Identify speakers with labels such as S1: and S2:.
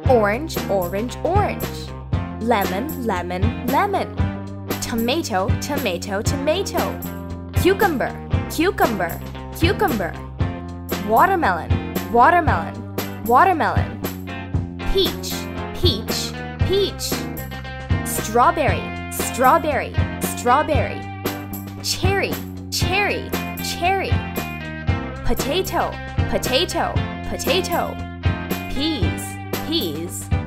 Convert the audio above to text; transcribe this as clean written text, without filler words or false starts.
S1: Orange, orange, orange. Lemon, lemon, lemon. Tomato, tomato, tomato. Cucumber, cucumber, cucumber. Watermelon, watermelon, watermelon. Peach, peach, peach. Strawberry, strawberry, strawberry. Cherry, cherry, cherry. Potato, potato, potato. Peas, peas,